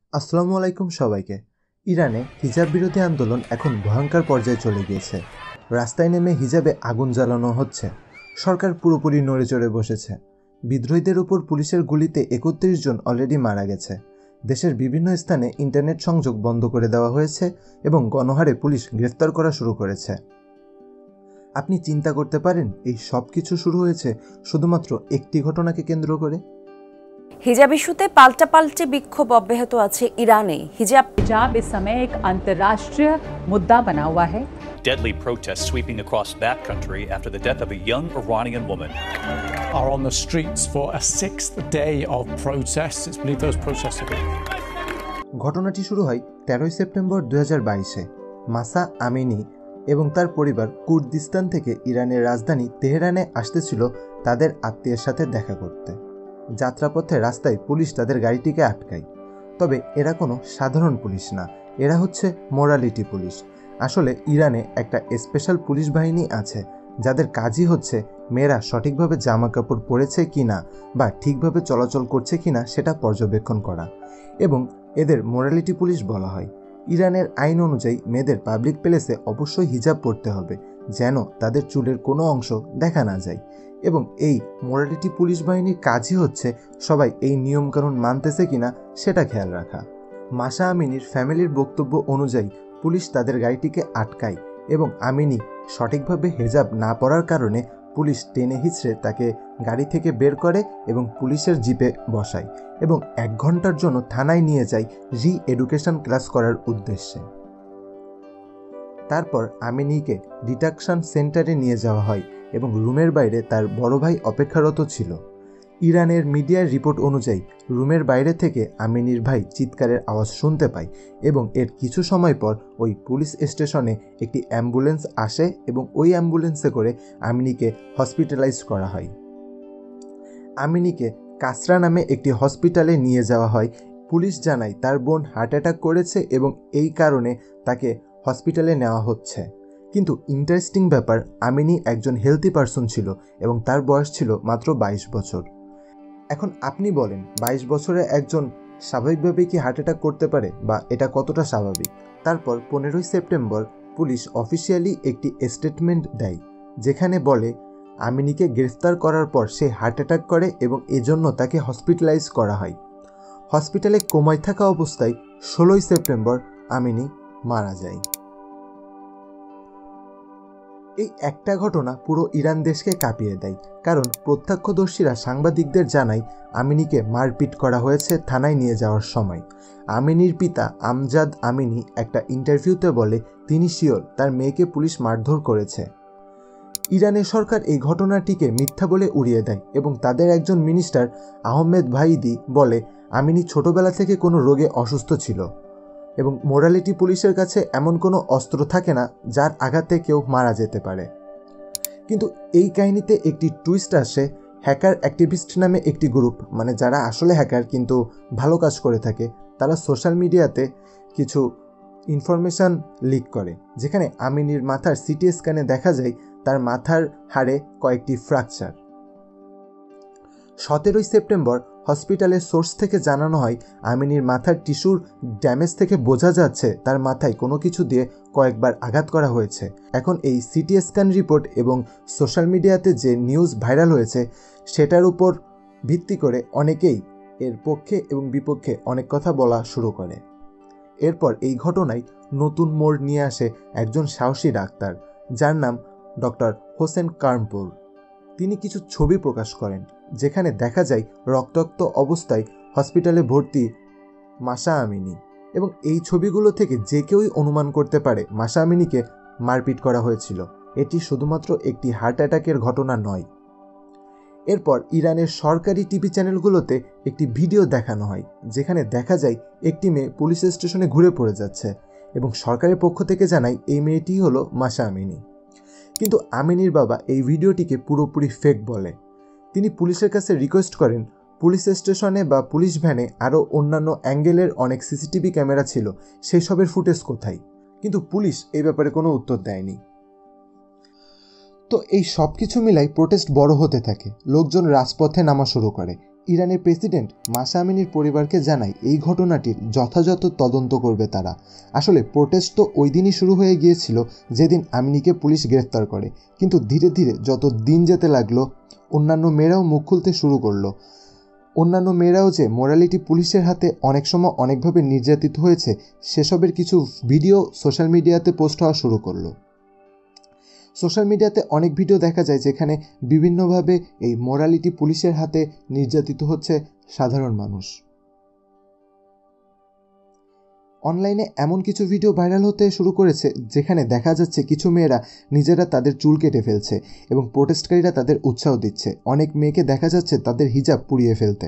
আসসালামু আলাইকুম সবাইকে। ইরানে হিজাব বিরোধী আন্দোলন এখন ভয়ঙ্কর পর্যায়ে চলে গিয়েছে। রাস্তায় নেমে হিজাবে আগুন জ্বালানো হচ্ছে। সরকার পুরোপুরি নড়ে চড়ে বসেছে। বিদ্রোহীদের উপর পুলিশের গুলিতে ৩১ জন অলরেডি মারা গেছে। দেশের বিভিন্ন স্থানে ইন্টারনেট সংযোগ বন্ধ করে দেওয়া হয়েছে এবং গণহারে পুলিশ গ্রেফতার করা শুরু করেছে। আপনি চিন্তা করতে পারেন এই সব কিছু শুরু হয়েছে শুধুমাত্র একটি ঘটনাকে কেন্দ্র করে। हिजाब इशूते पाल्टापाल्टी विक्षोभ अब्याहत আছে ইরানে। हिजाब इस समय एक अंतर्राष्ट्रीय मुद्दा बना हुआ है। Deadly protests sweeping across that country after the death of a young Iranian woman are on the streets for a 6th day of protests. It's believed those protests have been. ঘটনাটি শুরু হয় 13 সেপ্টেম্বর 2022-এ। মাসা আমিনি এবং তার পরিবার Kurdistan থেকে ইরানের রাজধানী তেহরানে আসতেছিল তাদের আত্মীয়ের সাথে দেখা করতে। যাত্রাপথে রাস্তায় পুলিশ তাদের গাড়িটিকে আটকায়। তবে এরা কোনো সাধারণ পুলিশ না, এরা হচ্ছে মোরালিটি পুলিশ। আসলে ইরানে একটা স্পেশাল পুলিশ বাহিনী আছে যাদের কাজই হচ্ছে মেয়েরা সঠিকভাবে জামা কাপড় পরেছে কিনা বা ঠিকভাবে চলাচল করছে কিনা সেটা পর্যবেক্ষণ করা, এবং এদের মোরালিটি পুলিশ বলা হয়। ইরানের আইন অনুযায়ী মেয়েদের পাবলিক প্লেসে অবশ্যই হিজাব পরতে হবে যেন তাদের চুলের কোনো অংশ দেখা না যায়, এবং এই মোরালিটি পুলিশ বাহিনীর কাজই হচ্ছে সবাই এই নিয়মকানুন মানতেছে কিনা সেটা খেয়াল রাখা। মাসা আমিনির ফ্যামিলির বক্তব্য অনুযায়ী পুলিশ তাদের গাড়িটিকে আটকায় এবং আমিনি সঠিকভাবে হিজাব না পরার কারণে পুলিশ টেনে হিঁচড়ে তাকে গাড়ি থেকে বের করে এবং পুলিশের জিপে বসায় এবং 1 ঘন্টার জন্য থানায় নিয়ে যায় রি-এডুকেশন ক্লাস করার উদ্দেশ্যে। তারপর আমিনিকে ডিটেকশন সেন্টারে নিয়ে যাওয়া হয় এবং রুমের বাইরে তার বড় ভাই অপেক্ষারত ছিল। ইরানের মিডিয়ার রিপোর্ট অনুযায়ী রুমের বাইরে থেকে আমিনির ভাই চিৎকারের আওয়াজ শুনতে পায় এবং এর কিছু সময় পর ওই পুলিশ স্টেশনে একটি অ্যাম্বুলেন্স আসে এবং ওই অ্যাম্বুলেন্সে করে আমিনিকে হসপিটালাইজ করা হয়। আমিনিকে কাসরা নামে একটি হসপিটালে নিয়ে যাওয়া হয়। পুলিশ জানায় তার বোন হার্ট অ্যাটাক করেছে এবং এই কারণে তাকে হসপিটালে নেওয়া হচ্ছে। কিন্তু ইন্টারেস্টিং ব্যাপার, আমিনি একজন হেলদি পারসন ছিল এবং তার বয়স ছিল মাত্র 22 বছর। এখন আপনি বলেন 22 বছরে একজন স্বাভাবিকভাবে কি হার্ট অ্যাটাক করতে পারে, বা এটা কতটা স্বাভাবিক? তারপর 15 সেপ্টেম্বর পুলিশ অফিসিয়ালি একটি স্টেটমেন্ট দেয় যেখানে বলে আমিনিকে গ্রেফতার করার পর সে হার্ট অ্যাটাক করে এবং এজন্য তাকে হসপিটালাইজ করা হয়। হসপিটালে কোমায় থাকা অবস্থায় 16 সেপ্টেম্বর আমিনি মারা যায়। এই একটা ঘটনা পুরো ইরান দেশকে কাঁপিয়ে দেয়, কারণ প্রত্যক্ষদর্শীরা সাংবাদিকদের জানায় আমিনিকে মারপিট করা হয়েছে থানায় নিয়ে যাওয়ার সময়। আমিনির পিতা আমজাদ আমিনি একটা ইন্টারভিউতে বলে তিনি শিওর তার মেয়েকে পুলিশ মারধর করেছে। ইরানের সরকার এই ঘটনাটিকে মিথ্যা বলে উড়িয়ে দেয় এবং তাদের একজন মিনিস্টার আহমেদ ভাইদি বলে আমিনি ছোটবেলা থেকে কোনো রোগে অসুস্থ ছিল এবং মোরালিটি পুলিশের কাছে এমন কোনো অস্ত্র থাকে না যার আঘাতে কেউ মারা যেতে পারে। কিন্তু এই কাহিনীতে একটি টুইস্ট আসে। হ্যাকার অ্যাক্টিভিস্ট নামে একটি গ্রুপ, মানে যারা আসলে হ্যাকার কিন্তু ভালো কাজ করে থাকে, তারা সোশ্যাল মিডিয়াতে কিছু ইনফরমেশান লিক করে যেখানে আমিনির মাথার সিটি স্ক্যানে দেখা যায় তার মাথার হাড়ে কয়েকটি ফ্র্যাকচার। 17 সেপ্টেম্বর হসপিটালের সোর্স থেকে জানানো হয় আমিনির মাথার টিস্যুর ড্যামেজ থেকে বোঝা যাচ্ছে তার মাথায় কোনো কিছু দিয়ে কয়েকবার আঘাত করা হয়েছে। এখন এই সিটি স্ক্যান রিপোর্ট এবং সোশ্যাল মিডিয়াতে যে নিউজ ভাইরাল হয়েছে সেটার উপর ভিত্তি করে অনেকেই এর পক্ষে এবং বিপক্ষে অনেক কথা বলা শুরু করে। এরপর এই ঘটনায় নতুন মোড় নিয়ে আসে একজন সাহসী ডাক্তার যার নাম ডক্টর হোসেন কার্মপুর। তিনি কিছু ছবি প্রকাশ করেন যেখানে দেখা যায় রক্তাক্ত অবস্থায় হসপিটালে ভর্তি মাসা আমিনি, এবং এই ছবিগুলো থেকে যে কেউই অনুমান করতে পারে মাসা আমিনিকে মারপিট করা হয়েছিল। এটি শুধুমাত্র একটি হার্ট অ্যাটাকের ঘটনা নয়। এরপর ইরানের সরকারি টিভি চ্যানেলগুলোতে একটি ভিডিও দেখানো হয় যেখানে দেখা যায় একটি মেয়ে পুলিশ স্টেশনে ঘুরে পড়ে যাচ্ছে এবং সরকারের পক্ষ থেকে জানায় এই মেয়েটি হলো মাসা আমিনি। কিন্তু আমিনির বাবা এই ভিডিওটিকে পুরোপুরি ফেক বলে। তিনি পুলিশের কাছে রিকোয়েস্ট করেন পুলিশ স্টেশনে বা পুলিশ ভ্যানে আরও অন্যান্য অ্যাঙ্গেলের অনেক সিসিটিভি ক্যামেরা ছিল, সেই সবের ফুটেজ কোথায়? কিন্তু পুলিশ এই ব্যাপারে কোনো উত্তর দেয়নি। তো এই সব কিছু মিলাই প্রোটেস্ট বড় হতে থাকে, লোকজন রাজপথে নামা শুরু করে। ইরানের প্রেসিডেন্ট মাহসা আমিনির পরিবারকে জানায় এই ঘটনাটির যথাযথ তদন্ত করবে তারা। আসলে প্রোটেস্ট তো ওই দিনই শুরু হয়ে গিয়েছিল যেদিন আমিনিকে পুলিশ গ্রেফতার করে, কিন্তু ধীরে ধীরে যত দিন যেতে লাগলো অন্যান্য মেয়েরাও মুখ খুলতে শুরু করলো। অন্যান্য মেয়েরাও যে মোরালিটি পুলিশের হাতে অনেক সময় অনেকভাবে নির্যাতিত হয়েছে সেসবের কিছু ভিডিও সোশ্যাল মিডিয়াতে পোস্ট হওয়া শুরু করলো। সোশ্যাল মিডিয়াতে অনেক ভিডিও দেখা যায় যেখানে বিভিন্নভাবে এই মোরালিটি পুলিশের হাতে নির্যাতিত হচ্ছে সাধারণ মানুষ। অনলাইনে এমন কিছু ভিডিও ভাইরাল হতে শুরু করেছে যেখানে দেখা যাচ্ছে কিছু মেয়েরা নিজেরা তাদের চুল কেটে ফেলছে এবং প্রোটেস্টকারীরা তাদের উৎসাহ দিচ্ছে। অনেক মেয়েকে দেখা যাচ্ছে তাদের হিজাব পুড়িয়ে ফেলতে।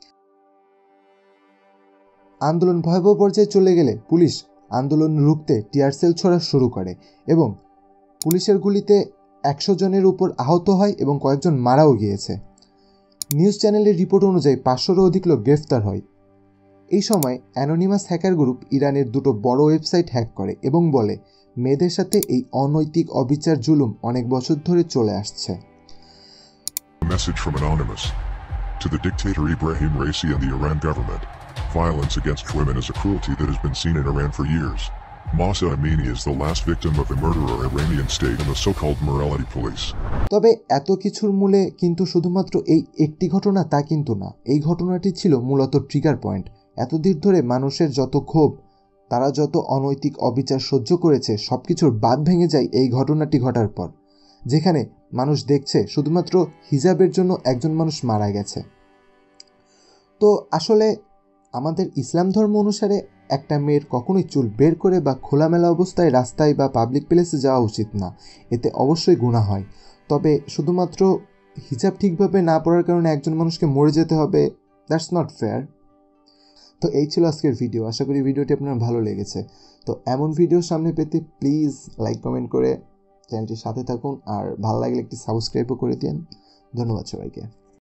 আন্দোলন ভয়াবহ পর্যায়ে চলে গেলে পুলিশ আন্দোলন রুখতে টিয়ার সেল ছোড়া শুরু করে এবং পুলিশের গুলিতে 100 জনের উপর আহত হয় এবং কয়েকজন মারাও গিয়েছে। নিউজ চ্যানেলের রিপোর্ট অনুযায়ী 500-রও অধিক লোক গ্রেফতার হয়। এই সময় অ্যানোনিমাস হ্যাকার গ্রুপ ইরানের দুটো বড় ওয়েবসাইট হ্যাক করে এবং বলে মেয়েদের সাথে এই অনৈতিক অবিচার জুলুম অনেক বছর ধরে চলে আসছে। Message from Anonymous. To the dictator Ibrahim Raisi and the Iran government, violence against women is a cruelty that has been seen in Iran for years. Mahsa Amini is the last victim of the murderer Iranian state and the so-called morality police. তবে এত কিছুর মূলে কিন্তু শুধুমাত্র এই একটি ঘটনা তা কিন্তু না। এই ঘটনাটি ছিল মূলত ট্রিগার পয়েন্ট। এতদিন ধরে মানুষের যত ক্ষোভ, তারা যত অনৈতিক অবিচার সহ্য করেছে সবকিছুর বাঁধ ভেঙে যায় এই ঘটনাটি ঘটার পর, যেখানে মানুষ দেখছে শুধুমাত্র হিজাবের জন্য একজন মানুষ মারা গেছে। তো আসলে আমাদের ইসলাম ধর্ম অনুসারে একটা মেয়ের কখনোই চুল বের করে বা খোলামেলা অবস্থায় রাস্তায় বা পাবলিক প্লেসে যাওয়া উচিত না, এতে অবশ্যই গুনাহ হয়। তবে শুধুমাত্র হিজাব ঠিকভাবে না পড়ার কারণে একজন মানুষকে মরে যেতে হবে, দ্যাটস নট ফেয়ার। তো এই ছিল আজকের ভিডিও। আশা করি ভিডিওটি আপনার ভালো লেগেছে। তো এমন ভিডিও সামনে পেতে প্লিজ লাইক কমেন্ট করে চ্যানেলটির সাথে থাকুন, আর ভালো লাগলে একটি সাবস্ক্রাইবও করে দিন। ধন্যবাদ সবাইকে।